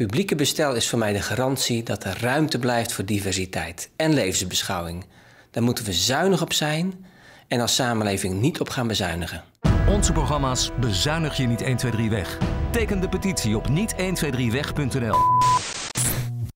Publieke bestel is voor mij de garantie dat er ruimte blijft voor diversiteit en levensbeschouwing. Daar moeten we zuinig op zijn en als samenleving niet op gaan bezuinigen. Onze programma's bezuinig je niet 1, 2, 3 weg. Teken de petitie op niet123weg.nl.